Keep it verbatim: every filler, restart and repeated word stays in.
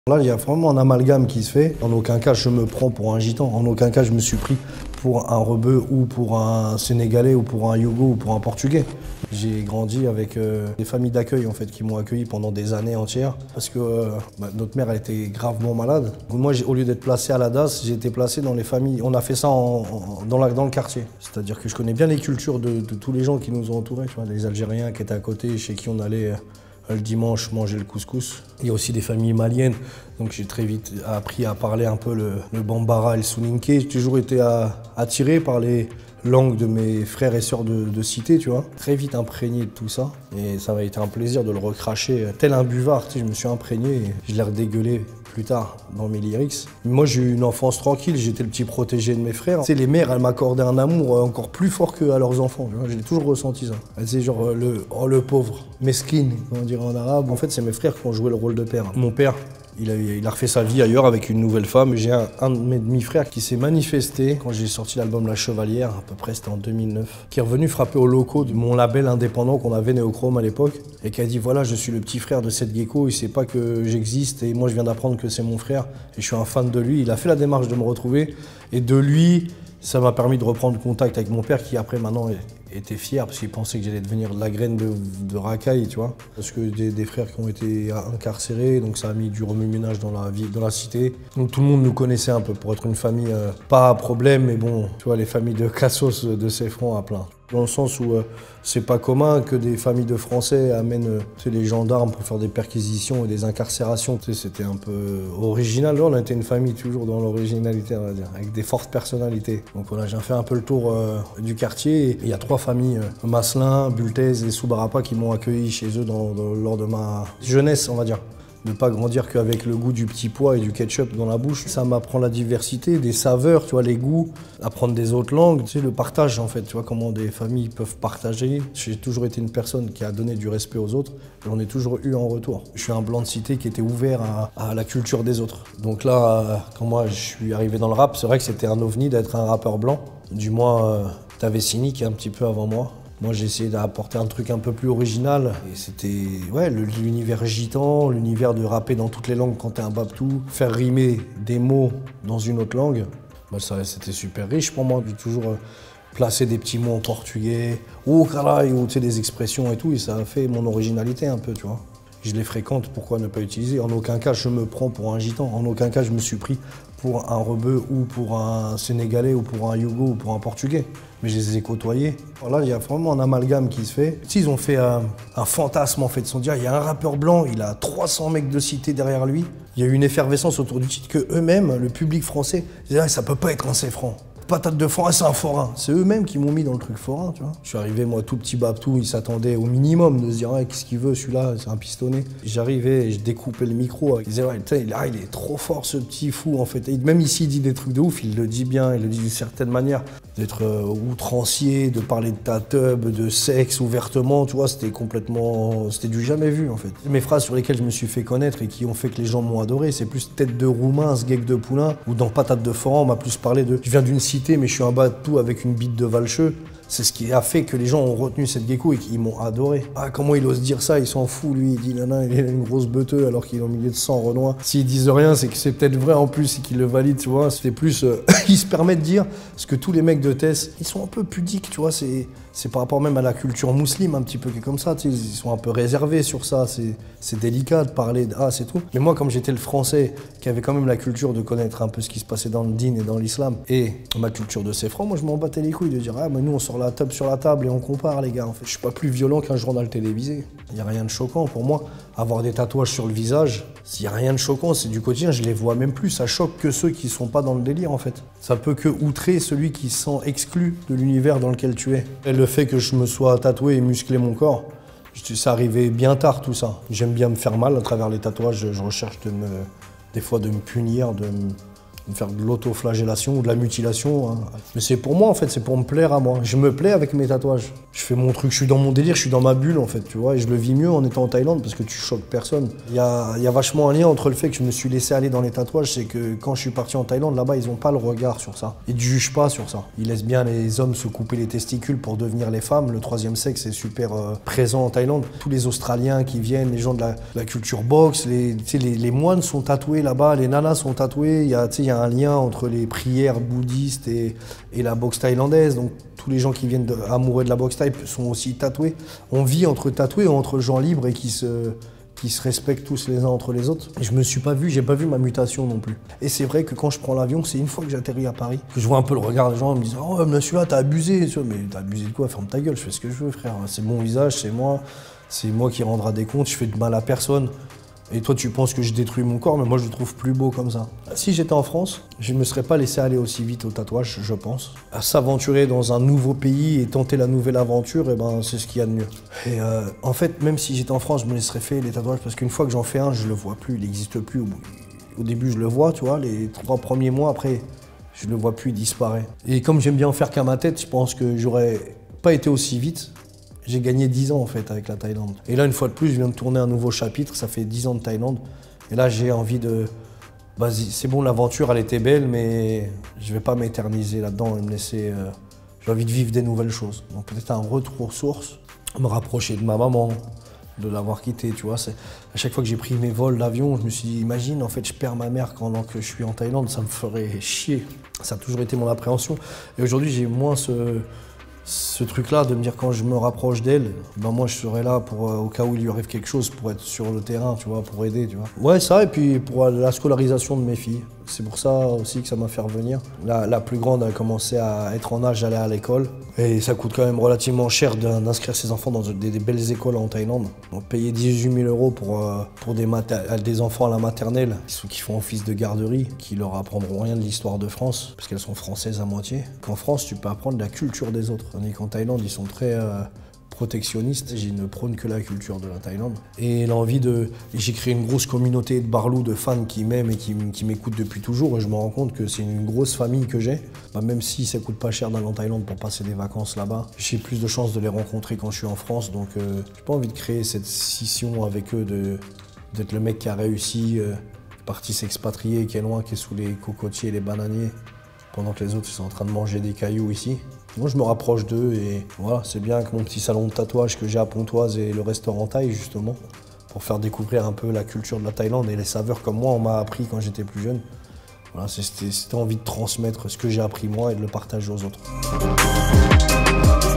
Là, il y a vraiment un amalgame qui se fait. En aucun cas, je me prends pour un gitan. En aucun cas, je me suis pris pour un rebeu ou pour un Sénégalais ou pour un Yougo ou pour un Portugais. J'ai grandi avec euh, des familles d'accueil en fait, qui m'ont accueilli pendant des années entières parce que euh, bah, notre mère elle était gravement malade. Moi, au lieu d'être placé à la D A S, j'ai été placé dans les familles. On a fait ça en, en, dans, la, dans le quartier. C'est-à-dire que je connais bien les cultures de, de tous les gens qui nous ont entourés. Tu vois, les Algériens qui étaient à côté, chez qui on allait le dimanche manger le couscous. Il y a aussi des familles maliennes, donc j'ai très vite appris à parler un peu le, le bambara et le soninké. J'ai toujours été à, attiré par les langues de mes frères et sœurs de, de cité, tu vois. Très vite imprégné de tout ça, et ça m'a été un plaisir de le recracher tel un buvard, tu sais, je me suis imprégné et je l'ai redégueulé plus tard dans mes lyrics. Moi j'ai eu une enfance tranquille, j'étais le petit protégé de mes frères. Tu sais, les mères, elles m'accordaient un amour encore plus fort qu'à leurs enfants, j'ai toujours ressenti ça. Elles disaient genre le, oh, le pauvre, meskin, on dirait en arabe. En fait c'est mes frères qui ont joué le rôle de père. Mon père, Il a, il a refait sa vie ailleurs avec une nouvelle femme. J'ai un, un de mes demi-frères qui s'est manifesté quand j'ai sorti l'album La Chevalière, à peu près c'était en deux mille neuf, qui est revenu frapper aux locaux de mon label indépendant qu'on avait, Néochrome à l'époque, et qui a dit voilà, je suis le petit frère de Seth Gecko, il sait pas que j'existe et moi je viens d'apprendre que c'est mon frère et je suis un fan de lui. Il a fait la démarche de me retrouver et de lui, ça m'a permis de reprendre contact avec mon père qui après maintenant est était fier parce qu'il pensait que j'allais devenir la graine de, de racaille, tu vois. Parce que des, des frères qui ont été incarcérés, donc ça a mis du remue-ménage dans la vie, dans la cité. Donc tout le monde nous connaissait un peu pour être une famille euh, pas à problème, mais bon, tu vois, les familles de Cassos, de Cefron à plein. Dans le sens où euh, c'est pas commun que des familles de Français amènent euh, tu sais, les gendarmes pour faire des perquisitions et des incarcérations. Tu sais, c'était un peu original. Là, on était une famille toujours dans l'originalité, on va dire, avec des fortes personnalités. Donc voilà, j'ai fait un peu le tour euh, du quartier. Il y a trois familles, euh, Masselin, Bultez et Soubarapa, qui m'ont accueilli chez eux dans, dans, lors de ma jeunesse, on va dire. Ne pas grandir qu'avec le goût du petit pois et du ketchup dans la bouche. Ça m'apprend la diversité, des saveurs, tu vois, les goûts, apprendre des autres langues, tu sais, le partage en fait, tu vois, comment des familles peuvent partager. J'ai toujours été une personne qui a donné du respect aux autres, et j'en ai toujours eu en retour. Je suis un blanc de cité qui était ouvert à, à la culture des autres. Donc là, quand moi je suis arrivé dans le rap, c'est vrai que c'était un ovni d'être un rappeur blanc. Du moins, euh, t'avais Cynic qui est un petit peu avant moi. Moi, j'ai essayé d'apporter un truc un peu plus original. Et c'était ouais, l'univers gitan, l'univers de rapper dans toutes les langues quand t'es un babtou, faire rimer des mots dans une autre langue. Bah, ça, c'était super riche pour moi. J'ai toujours euh, placé des petits mots en portugais, ou caray, ou tu sais, des expressions et tout. Et ça a fait mon originalité un peu, tu vois. Je les fréquente, pourquoi ne pas utiliser? En aucun cas, je me prends pour un gitan. En aucun cas, je me suis pris pour un rebeu ou pour un Sénégalais ou pour un Yougo ou pour un Portugais. Mais je les ai côtoyés. Là, il y a vraiment un amalgame qui se fait. Ils ont fait un, un fantasme, en fait. Ils se sont dit, ah, il y a un rappeur blanc, il a trois cents mecs de cité derrière lui. Il y a eu une effervescence autour du titre que eux-mêmes, le public français, disaient, ah, ça peut pas être un Cefron. Patate de forain, c'est un forain. C'est eux-mêmes qui m'ont mis dans le truc forain, tu vois. Je suis arrivé, moi, tout petit babtou, ils s'attendaient au minimum de se dire, ah, qu'est-ce qu'il veut, celui-là, c'est un pistonné. J'arrivais et je découpais le micro. Ils disaient, ouais, là, il est trop fort, ce petit fou, en fait. Et même ici, il dit des trucs de ouf, il le dit bien, il le dit d'une certaine manière. D'être euh, outrancier, de parler de ta teub, de sexe ouvertement, tu vois, c'était complètement... C'était du jamais vu, en fait. Mes phrases sur lesquelles je me suis fait connaître et qui ont fait que les gens m'ont adoré, c'est plus tête de roumain, sgeg de poulain, ou dans patate de forain, on m'a plus parlé de... Je viens d'une cité, mais je suis un babtou avec une bite de valcheux. C'est ce qui a fait que les gens ont retenu Seth Gecko et qu'ils m'ont adoré. Ah, comment il ose dire ça, il s'en fout, lui. Il dit, nana, il a une grosse beuteux alors qu'il est au milieu de cent renois. S'ils disent rien, c'est que c'est peut-être vrai en plus et qu'ils le valident, tu vois. C'était plus... Euh, ils se permettent de dire ce que tous les mecs de Tess, ils sont un peu pudiques, tu vois. C'est par rapport même à la culture musulmane, un petit peu, qui est comme ça, tu sais. Ils sont un peu réservés sur ça. C'est délicat de parler de... Ah, c'est tout. Mais moi, comme j'étais le français, qui avait quand même la culture de connaître un peu ce qui se passait dans le din et dans l'islam, et ma culture de Cefron, moi, je m'en battais les couilles de dire, ah, mais nous, on sort la table sur la table et on compare, les gars. En fait, je suis pas plus violent qu'un journal télévisé. Il n'y a rien de choquant pour moi. Avoir des tatouages sur le visage, s'il n'y a rien de choquant, c'est du quotidien, je les vois même plus. Ça choque que ceux qui sont pas dans le délire, en fait. Ça peut que outrer celui qui se sent exclu de l'univers dans lequel tu es. Et le fait que je me sois tatoué et musclé mon corps, ça arrivait bien tard, tout ça. J'aime bien me faire mal à travers les tatouages. Je recherche de me, des fois de me punir, de me, de faire de l'autoflagellation ou de la mutilation. Hein. Mais c'est pour moi en fait, c'est pour me plaire à moi. Je me plais avec mes tatouages. Je fais mon truc, je suis dans mon délire, je suis dans ma bulle en fait, tu vois. Et je le vis mieux en étant en Thaïlande parce que tu choques personne. Il y a, il y a vachement un lien entre le fait que je me suis laissé aller dans les tatouages, c'est que quand je suis parti en Thaïlande, là-bas, ils n'ont pas le regard sur ça. Ils ne jugent pas sur ça. Ils laissent bien les hommes se couper les testicules pour devenir les femmes. Le troisième sexe est super euh, présent en Thaïlande. Tous les Australiens qui viennent, les gens de la, de la culture boxe, les, les, les moines sont tatoués là-bas, les nanas sont tatouées. Il y a, il y a un lien entre les prières bouddhistes et, et la boxe thaïlandaise. Donc tous les gens qui viennent de, amoureux de la boxe thaï sont aussi tatoués. On vit entre tatoués, entre gens libres et qui se... qui se respectent tous les uns entre les autres. Et je me suis pas vu, j'ai pas vu ma mutation non plus. Et c'est vrai que quand je prends l'avion, c'est une fois que j'atterris à Paris, que je vois un peu le regard des gens, ils me disent « Oh, monsieur, là, t'as abusé !» Mais t'as abusé de quoi? Ferme ta gueule, je fais ce que je veux, frère. C'est mon visage, c'est moi, c'est moi qui rendra des comptes, je fais de mal à personne. Et toi, tu penses que je détruis mon corps, mais moi, je le trouve plus beau comme ça. Si j'étais en France, je ne me serais pas laissé aller aussi vite au tatouage, je pense. À s'aventurer dans un nouveau pays et tenter la nouvelle aventure, eh ben, c'est ce qu'il y a de mieux. Et euh, en fait, même si j'étais en France, je me laisserais faire les tatouages parce qu'une fois que j'en fais un, je le vois plus, il n'existe plus. Au, au début, je le vois, tu vois, les trois premiers mois, après, je le vois plus, il disparaît. Et comme j'aime bien en faire qu'à ma tête, je pense que j'aurais pas été aussi vite. J'ai gagné dix ans en fait avec la Thaïlande. Et là, une fois de plus, je viens de tourner un nouveau chapitre, ça fait dix ans de Thaïlande. Et là, j'ai envie de... Vas-y, c'est bon, l'aventure, elle était belle, mais je vais pas m'éterniser là-dedans et me laisser... Euh... J'ai envie de vivre des nouvelles choses. Donc peut-être un retour aux sources, me rapprocher de ma maman, de l'avoir quittée, tu vois. À chaque fois que j'ai pris mes vols d'avion, je me suis dit, imagine, en fait, je perds ma mère pendant que je suis en Thaïlande, ça me ferait chier. Ça a toujours été mon appréhension. Et aujourd'hui, j'ai moins ce... ce truc-là de me dire quand je me rapproche d'elle, ben moi je serai là pour, euh, au cas où il lui arrive quelque chose pour être sur le terrain, tu vois, pour aider, tu vois. Ouais, ça, et puis pour la scolarisation de mes filles. C'est pour ça aussi que ça m'a fait revenir. La, la plus grande a commencé à être en âge d'aller à l'école. Et ça coûte quand même relativement cher d'inscrire ses enfants dans des, des belles écoles en Thaïlande. Donc payer dix-huit mille euros pour, euh, pour des, des enfants à la maternelle qui, qui font office de garderie, qui leur apprendront rien de l'histoire de France, parce qu'elles sont françaises à moitié. Qu'en France, tu peux apprendre la culture des autres. Tandis qu'en Thaïlande, ils sont très... Euh, protectionniste, je ne prône que la culture de la Thaïlande. Et l'envie de... J'ai créé une grosse communauté de Barlou, de fans qui m'aiment et qui, qui m'écoutent depuis toujours, et je me rends compte que c'est une grosse famille que j'ai. Bah, même si ça coûte pas cher d'aller en Thaïlande pour passer des vacances là-bas, j'ai plus de chances de les rencontrer quand je suis en France, donc euh, j'ai pas envie de créer cette scission avec eux, de d'être le mec qui a réussi, euh, parti s'expatrier, qui est loin, qui est sous les cocotiers et les bananiers, pendant que les autres sont en train de manger des cailloux ici. Moi, je me rapproche d'eux et voilà, c'est bien que mon petit salon de tatouage que j'ai à Pontoise et le restaurant thaï, justement, pour faire découvrir un peu la culture de la Thaïlande et les saveurs comme moi, on m'a appris quand j'étais plus jeune. Voilà, c'était envie de transmettre ce que j'ai appris moi et de le partager aux autres.